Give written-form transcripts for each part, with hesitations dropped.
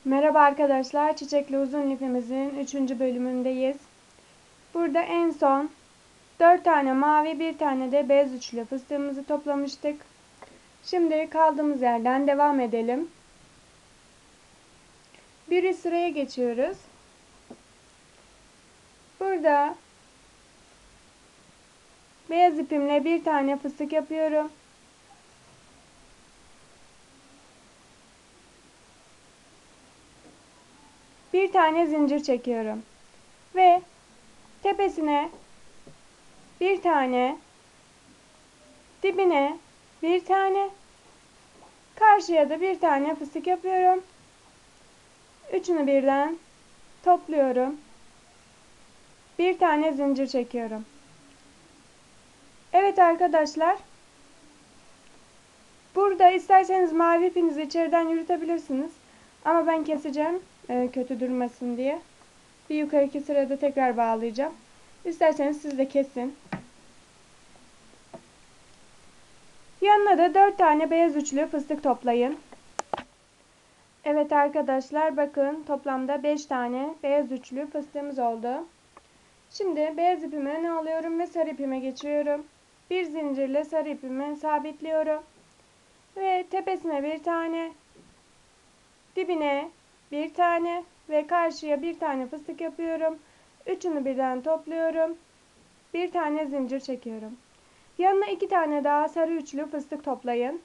Merhaba arkadaşlar, Çiçekli Uzun Lifimizin 3. bölümündeyiz. Burada en son 4 tane mavi, bir tane de beyaz üçlü fıstığımızı toplamıştık. Şimdi kaldığımız yerden devam edelim. Bir üst sıraya geçiyoruz. Burada beyaz ipimle bir tane fıstık yapıyorum. Bir tane zincir çekiyorum. Ve tepesine bir tane, dibine bir tane, karşıya da bir tane fıstık yapıyorum. Üçünü birden topluyorum. Bir tane zincir çekiyorum. Evet arkadaşlar. Burada isterseniz mavi ipinizi içeriden yürütebilirsiniz. Ama ben keseceğim. Kötü durmasın diye. Bir yukarıki sırada tekrar bağlayacağım. İsterseniz siz de kesin. Yanına da 4 tane beyaz üçlü fıstık toplayın. Evet arkadaşlar, bakın toplamda 5 tane beyaz üçlü fıstığımız oldu. Şimdi beyaz ipimi öne alıyorum ve sarı ipime geçiyorum. Bir zincirle sarı ipimi sabitliyorum. Ve tepesine bir tane, dibine bir tane ve karşıya bir tane fıstık yapıyorum. Üçünü birden topluyorum. Bir tane zincir çekiyorum. Yanına 2 tane daha sarı üçlü fıstık toplayın.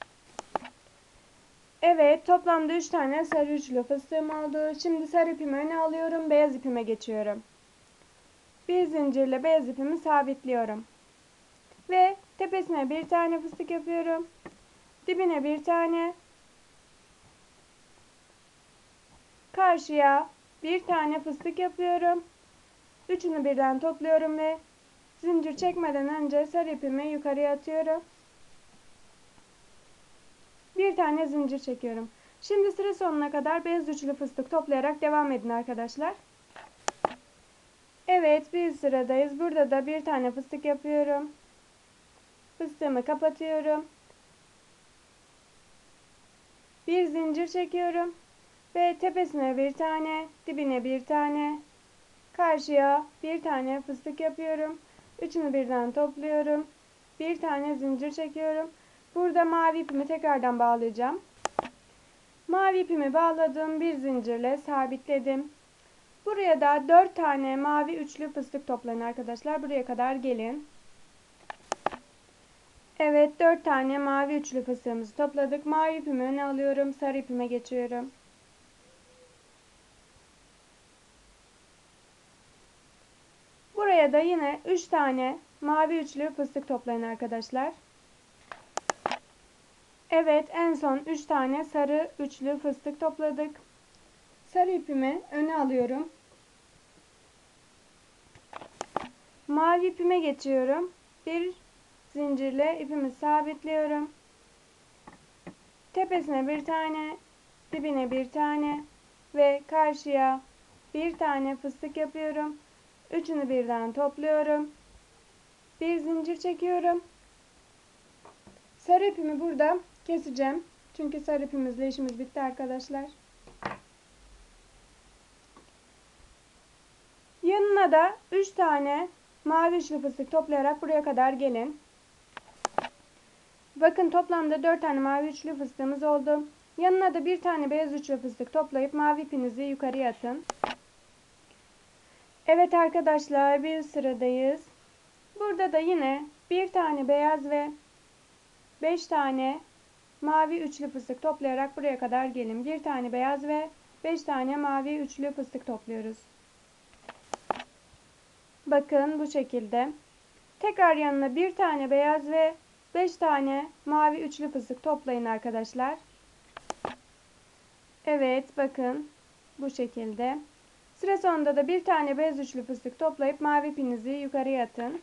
Evet, toplamda 3 tane sarı üçlü fıstığım oldu. Şimdi sarı ipimi öne alıyorum, beyaz ipime geçiyorum. Bir zincirle beyaz ipimi sabitliyorum. Ve tepesine bir tane fıstık yapıyorum. Dibine bir tane. Karşıya bir tane fıstık yapıyorum. Üçünü birden topluyorum ve zincir çekmeden önce sarı ipimi yukarıya atıyorum. Bir tane zincir çekiyorum. Şimdi sıra sonuna kadar beyaz üçlü fıstık toplayarak devam edin arkadaşlar. Evet, bir sıradayız. Burada da bir tane fıstık yapıyorum. Fıstığımı kapatıyorum. Bir zincir çekiyorum. Ve tepesine bir tane, dibine bir tane, karşıya bir tane fıstık yapıyorum. Üçünü birden topluyorum. Bir tane zincir çekiyorum. Burada mavi ipimi tekrardan bağlayacağım. Mavi ipimi bağladım. Bir zincirle sabitledim. Buraya da 4 tane mavi üçlü fıstık toplayın arkadaşlar. Buraya kadar gelin. Evet, 4 tane mavi üçlü fıstığımızı topladık. Mavi ipimi öne alıyorum. Sarı ipime geçiyorum. Buraya da yine 3 tane mavi üçlü fıstık toplayın arkadaşlar. Evet, en son 3 tane sarı üçlü fıstık topladık. Sarı ipimi öne alıyorum. Mavi ipime geçiyorum. Bir zincirle ipimi sabitliyorum. Tepesine bir tane, dibine bir tane ve karşıya bir tane fıstık yapıyorum. Üçünü birden topluyorum. Bir zincir çekiyorum. Sarı ipimi burada keseceğim. Çünkü sarı ipimizle işimiz bitti arkadaşlar. Yanına da 3 tane mavi üçlü fıstık toplayarak buraya kadar gelin. Bakın toplamda 4 tane mavi üçlü fıstığımız oldu. Yanına da bir tane beyaz üçlü fıstık toplayıp mavi ipinizi yukarıya atın. Evet arkadaşlar, bir sıradayız. Burada da yine bir tane beyaz ve 5 tane mavi üçlü fıstık toplayarak buraya kadar gelin. Bir tane beyaz ve 5 tane mavi üçlü fıstık topluyoruz. Bakın bu şekilde. Tekrar yanına bir tane beyaz ve 5 tane mavi üçlü fıstık toplayın arkadaşlar. Evet, bakın bu şekilde. Sıra sonunda da bir tane beyaz üçlü fıstık toplayıp mavi ipinizi yukarıya atın.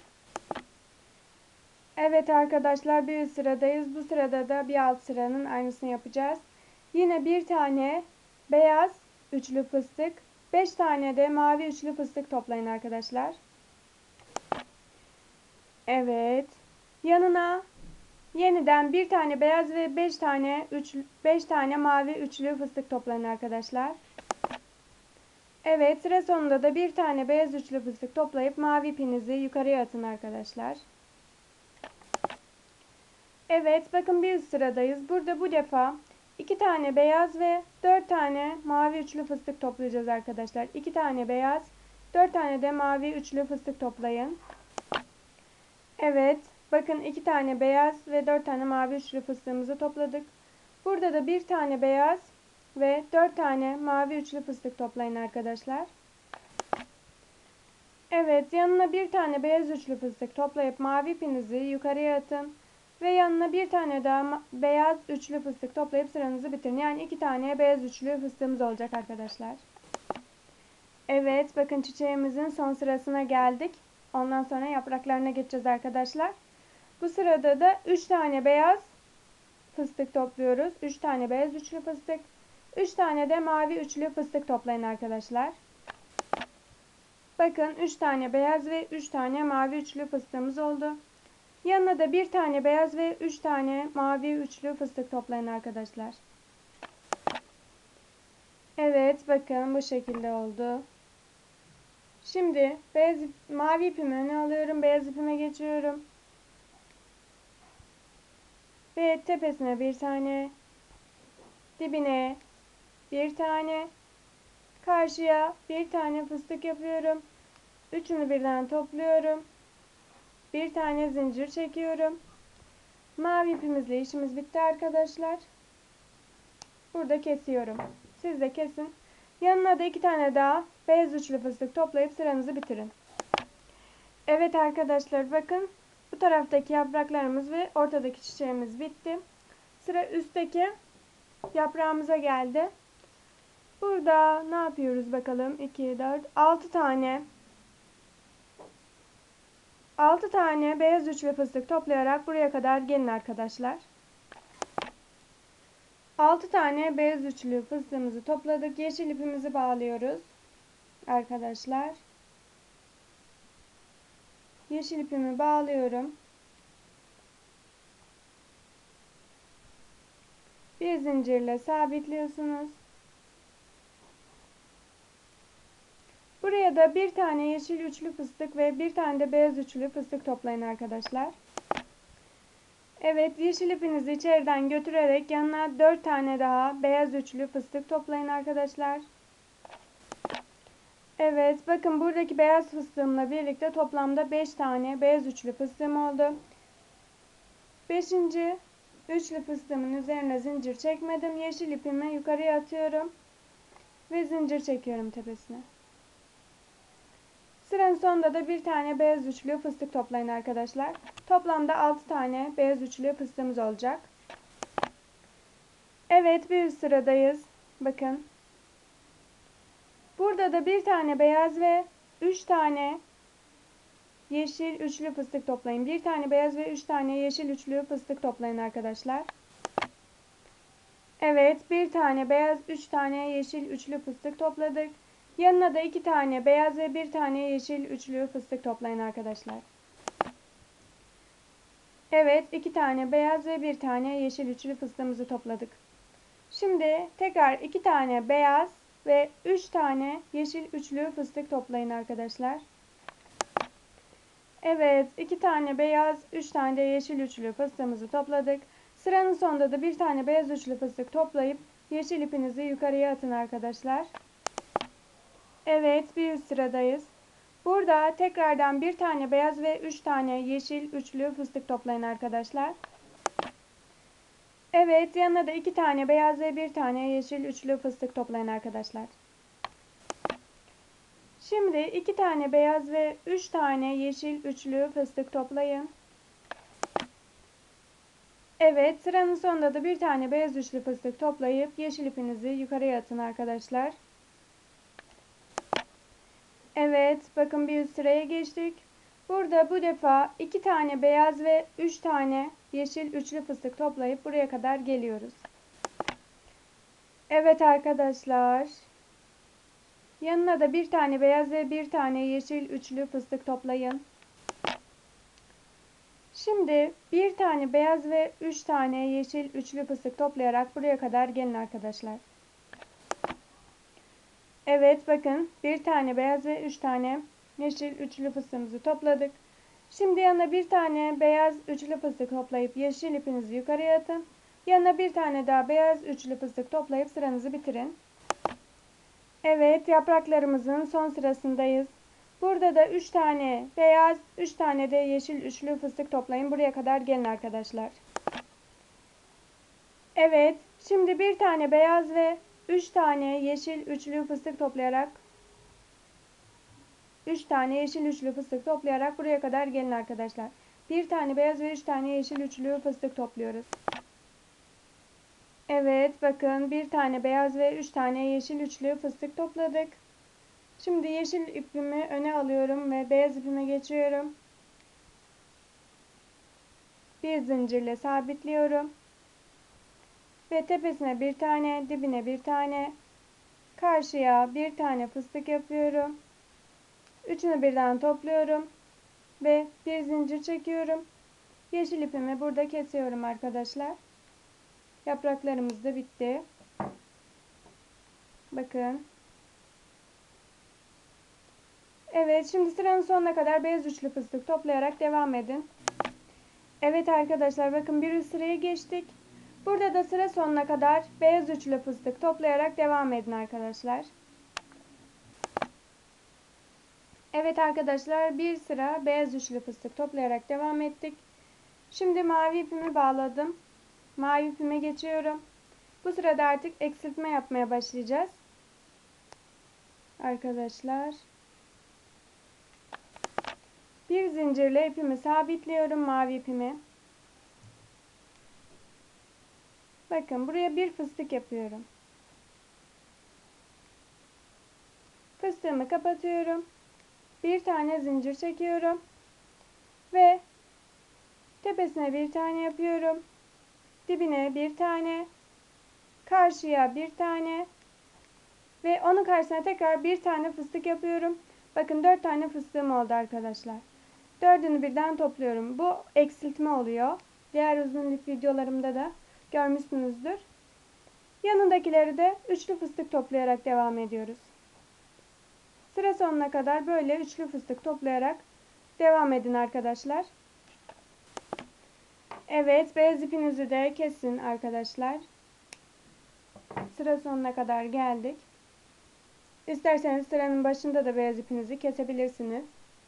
Evet arkadaşlar, bir sıradayız. Bu sırada da bir alt sıranın aynısını yapacağız. Yine bir tane beyaz üçlü fıstık, 5 tane de mavi üçlü fıstık toplayın arkadaşlar. Evet. Yanına Yeniden bir tane beyaz ve 5 tane mavi üçlü fıstık toplayın arkadaşlar. Evet, sıra sonunda da bir tane beyaz üçlü fıstık toplayıp mavi ipinizi yukarıya atın arkadaşlar. Evet, bakın bir üst sıradayız. Burada bu defa 2 tane beyaz ve 4 tane mavi üçlü fıstık toplayacağız arkadaşlar. 2 tane beyaz, 4 tane de mavi üçlü fıstık toplayın. Evet, bakın 2 tane beyaz ve 4 tane mavi üçlü fıstığımızı topladık. Burada da bir tane beyaz ve 4 tane mavi üçlü fıstık toplayın arkadaşlar. Evet, yanına bir tane beyaz üçlü fıstık toplayıp mavi ipinizi yukarıya atın. Ve yanına bir tane daha beyaz üçlü fıstık toplayıp sıranızı bitirin. Yani 2 tane beyaz üçlü fıstığımız olacak arkadaşlar. Evet, bakın çiçeğimizin son sırasına geldik. Ondan sonra yapraklarına geçeceğiz arkadaşlar. Bu sırada da 3 tane beyaz fıstık topluyoruz. 3 tane beyaz üçlü fıstık. 3 tane de mavi üçlü fıstık toplayın arkadaşlar. Bakın 3 tane beyaz ve 3 tane mavi üçlü fıstığımız oldu. Yanına da bir tane beyaz ve 3 tane mavi üçlü fıstık toplayın arkadaşlar. Evet, bakın bu şekilde oldu. Şimdi mavi ipimi öne alıyorum. Beyaz ipime geçiyorum. Ve tepesine bir tane, dibine bir tane, karşıya bir tane fıstık yapıyorum. Üçünü birden topluyorum. Bir tane zincir çekiyorum. Mavi ipimizle işimiz bitti arkadaşlar. Burada kesiyorum. Siz de kesin. Yanına da 2 tane daha beyaz üçlü fıstık toplayıp sıranızı bitirin. Evet arkadaşlar, bakın bu taraftaki yapraklarımız ve ortadaki çiçeğimiz bitti. Sıra üstteki yaprağımıza geldi. Burada ne yapıyoruz bakalım? 2, 4, 6 tane beyaz üçlü fıstık toplayarak buraya kadar gelin arkadaşlar. 6 tane beyaz üçlü fıstığımızı topladık. Yeşil ipimizi bağlıyoruz arkadaşlar. Yeşil ipimi bağlıyorum. Bir zincirle sabitliyorsunuz. Buraya da bir tane yeşil üçlü fıstık ve bir tane de beyaz üçlü fıstık toplayın arkadaşlar. Evet, yeşil ipinizi içeriden götürerek yanına 4 tane daha beyaz üçlü fıstık toplayın arkadaşlar. Evet, bakın buradaki beyaz fıstığımla birlikte toplamda 5 tane beyaz üçlü fıstığım oldu. 5. üçlü fıstığımın üzerine zincir çekmedim. Yeşil ipimi yukarıya atıyorum ve zincir çekiyorum tepesine. Sıranın sonunda da bir tane beyaz üçlü fıstık toplayın arkadaşlar. Toplamda 6 tane beyaz üçlü fıstığımız olacak. Evet, bir üst sıradayız. Bakın. Burada da bir tane beyaz ve 3 tane yeşil üçlü fıstık toplayın. Bir tane beyaz ve 3 tane yeşil üçlü fıstık toplayın arkadaşlar. Evet, bir tane beyaz, 3 tane yeşil üçlü fıstık topladık. Yanına da 2 tane beyaz ve 1 tane yeşil üçlü fıstık toplayın arkadaşlar. Evet, 2 tane beyaz ve 1 tane yeşil üçlü fıstığımızı topladık. Şimdi tekrar 2 tane beyaz ve 3 tane yeşil üçlü fıstık toplayın arkadaşlar. Evet, 2 tane beyaz, 3 tane de yeşil üçlü fıstığımızı topladık. Sıranın sonunda da bir tane beyaz üçlü fıstık toplayıp yeşil ipinizi yukarıya atın arkadaşlar. Evet, bir üst sıradayız. Burada tekrardan bir tane beyaz ve 3 tane yeşil üçlü fıstık toplayın arkadaşlar. Evet, yanına da 2 tane beyaz ve 1 tane yeşil üçlü fıstık toplayın arkadaşlar. Şimdi 2 tane beyaz ve 3 tane yeşil üçlü fıstık toplayın. Evet, sıranın sonunda da bir tane beyaz üçlü fıstık toplayıp yeşil ipinizi yukarıya atın arkadaşlar. Evet, bakın bir üst sıraya geçtik. Burada bu defa 2 tane beyaz ve 3 tane yeşil üçlü fıstık toplayıp buraya kadar geliyoruz. Evet arkadaşlar. Yanına da bir tane beyaz ve bir tane yeşil üçlü fıstık toplayın. Şimdi bir tane beyaz ve 3 tane yeşil üçlü fıstık toplayarak buraya kadar gelin arkadaşlar. Evet bakın bir tane beyaz ve 3 tane yeşil üçlü fıstığımızı topladık. Şimdi yanına bir tane beyaz üçlü fıstık toplayıp yeşil ipinizi yukarıya atın. Yanına bir tane daha beyaz üçlü fıstık toplayıp sıranızı bitirin. Evet yapraklarımızın son sırasındayız. Burada da 3 tane beyaz, 3 tane de yeşil üçlü fıstık toplayın. Buraya kadar gelin arkadaşlar. Evet, şimdi bir tane beyaz ve 3 tane yeşil üçlü fıstık toplayarak 3 tane yeşil üçlü fıstık toplayarak buraya kadar gelin arkadaşlar. Bir tane beyaz ve 3 tane yeşil üçlü fıstık topluyoruz. Evet, bakın bir tane beyaz ve 3 tane yeşil üçlü fıstık topladık. Şimdi yeşil ipimi öne alıyorum ve beyaz ipime geçiyorum. Bir zincirle sabitliyorum. Ve tepesine bir tane, dibine bir tane, karşıya bir tane fıstık yapıyorum. Üçünü birden topluyorum ve bir zincir çekiyorum. Yeşil ipimi burada kesiyorum arkadaşlar. Yapraklarımız da bitti. Bakın. Evet, şimdi sıranın sonuna kadar beyaz üçlü fıstık toplayarak devam edin. Evet arkadaşlar bakın bir üst sıraya geçtik. Burada da sıra sonuna kadar beyaz üçlü fıstık toplayarak devam edin arkadaşlar. Evet arkadaşlar bir sıra beyaz üçlü fıstık toplayarak devam ettik. Şimdi mavi ipimi bağladım. Mavi ipime geçiyorum. Bu sırada artık eksiltme yapmaya başlayacağız. Arkadaşlar. Bir zincirle ipimi sabitliyorum mavi ipimi. Bakın buraya bir fıstık yapıyorum. Fıstığımı kapatıyorum. Bir tane zincir çekiyorum. Ve tepesine bir tane yapıyorum. Dibine bir tane. Karşıya bir tane. Ve onun karşısına tekrar bir tane fıstık yapıyorum. Bakın 4 tane fıstığım oldu arkadaşlar. Dördünü birden topluyorum. Bu eksiltme oluyor. Diğer uzun lif videolarımda da görmüşsünüzdür. Yanındakileri de üçlü fıstık toplayarak devam ediyoruz. Sıra sonuna kadar böyle üçlü fıstık toplayarak devam edin arkadaşlar. Evet, beyaz ipinizi de kesin arkadaşlar. Sıra sonuna kadar geldik. İsterseniz sıranın başında da beyaz ipinizi kesebilirsiniz.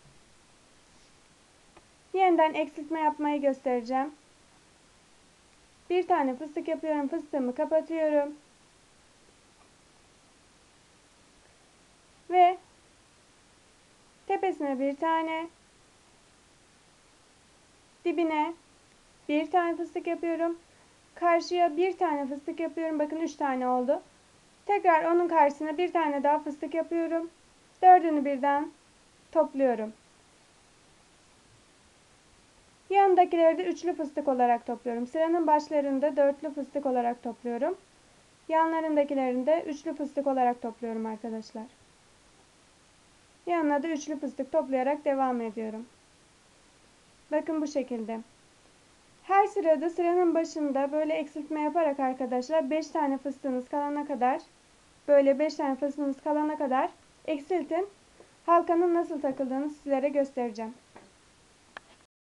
Yeniden eksiltme yapmayı göstereceğim. Bir tane fıstık yapıyorum. Fıstığımı kapatıyorum. Ve tepesine bir tane, dibine bir tane fıstık yapıyorum. Karşıya bir tane fıstık yapıyorum. Bakın 3 tane oldu. Tekrar onun karşısına bir tane daha fıstık yapıyorum. Dördünü birden topluyorum. Yanındakileri de üçlü fıstık olarak topluyorum. Sıranın başlarında dörtlü fıstık olarak topluyorum. Yanlarındakilerini de üçlü fıstık olarak topluyorum arkadaşlar. Yanına da üçlü fıstık toplayarak devam ediyorum. Bakın bu şekilde. Her sırada sıranın başında böyle eksiltme yaparak arkadaşlar 5 tane fıstığınız kalana kadar böyle 5 tane fıstığınız kalana kadar eksiltin. Halkanın nasıl takıldığını sizlere göstereceğim.